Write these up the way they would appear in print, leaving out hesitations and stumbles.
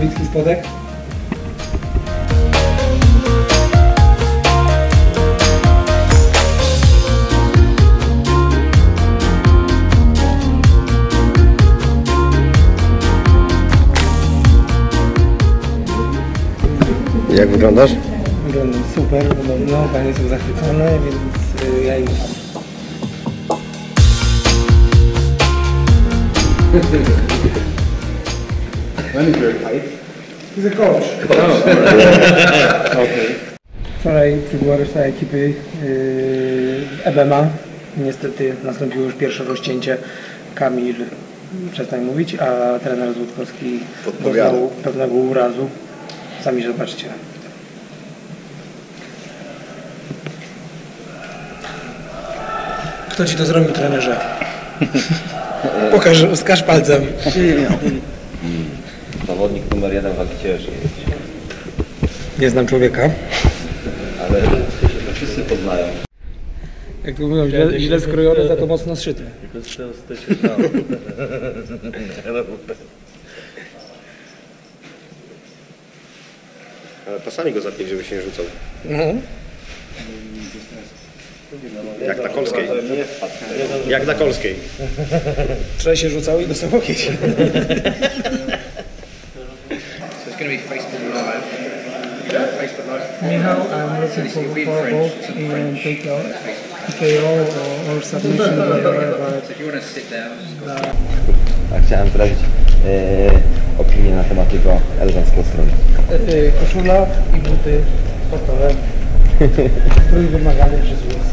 Nowicki spodek. Jak wyglądasz? Wyglądam super, podobno, panie są zachwycone, więc ja im ufam. When is your height? He's a coach. Okay. Wczoraj przybyła reszta ekipy EBMA. Niestety nastąpiło już pierwsze rozcięcie. Kamil, przestań mówić, a trener Złotkowski doznał pewnego urazu. Sami zobaczcie. Kto ci to zrobił, trenerze? Wskaż palcem. Zawodnik numer 1 wagi ciężkiej. Nie znam człowieka. Ale wszyscy poznają. Jak to mówią, źle skrojone, za to mocno zszyte. Ale pasami go zapięć, żeby się nie rzucał. Jak na Kolskiej. Jak na Kolskiej. Wczoraj się rzucał i dostał łokieć. So it's going to be Facebook Live. Facebook Live. Michał, I'm looking for both in TKO or submission, whatever, but... So if you want to sit down, A chciałem wyrazić opinię na temat jego eleganckiego stroju. Koszula i buty sportowe. Strój wymagany przez włos.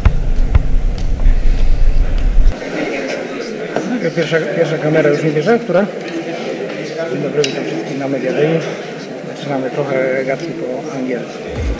Pierwsza kamera już nie bierze, która? Dzień dobry, witam wszystkich na Media Day. Zaczynamy trochę gadki po angielsku.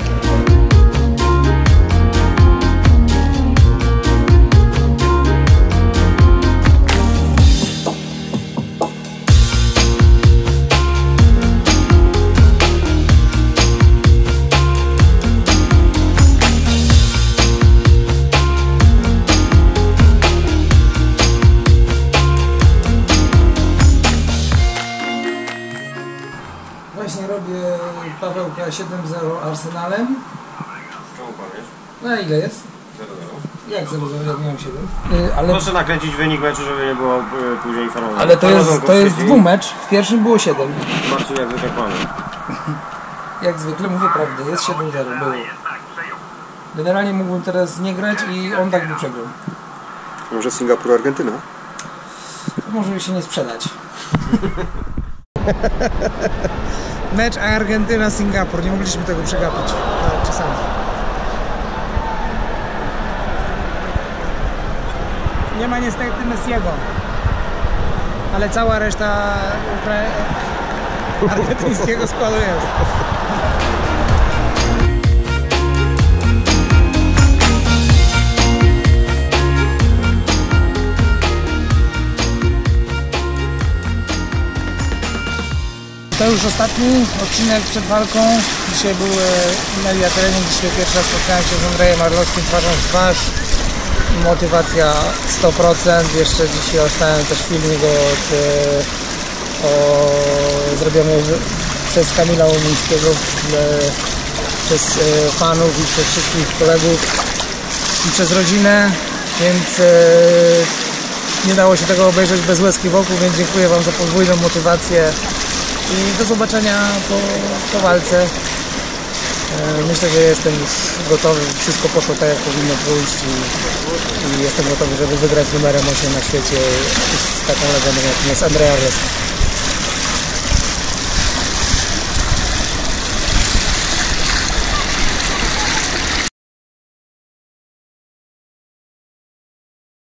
Właśnie robię Pawełka 7-0 Arsenalem. Czemu powiesz? No ile jest? 0-0. Jak 0-0? Ja miałem 7. Ale, Proszę nakręcić wynik meczu, żeby nie było później informowane. ale to jest dwumecz. W pierwszym było 7. Marcin jak zwykle kłamie. Jak zwykle mówię prawdę, jest 7-0, było. Generalnie mógłbym teraz nie grać i on tak by przegrał. Może Singapur, Argentyna? To może się nie sprzedać. Mecz Argentyna-Singapur, nie mogliśmy tego przegapić. Ale czasami. Nie ma niestety Messiego. Ale cała reszta argentyńskiego składu jest. To już ostatni odcinek przed walką. Dzisiaj był media trening, dzisiaj pierwszy raz spotkałem się z Andrejem Arlowskim twarzą w twarz. Motywacja 100%. Jeszcze dzisiaj dostałem też filmik zrobiony przez Kamila Łomińskiego, przez fanów i przez wszystkich kolegów i przez rodzinę, więc nie dało się tego obejrzeć bez łezki wokół, więc dziękuję Wam za podwójną motywację. I do zobaczenia po walce. Myślę, że jestem już gotowy. Wszystko poszło tak, jak powinno pójść i jestem gotowy, żeby wygrać numerem 8 na świecie z taką legendą, jaką jest Andrzej Arlowski.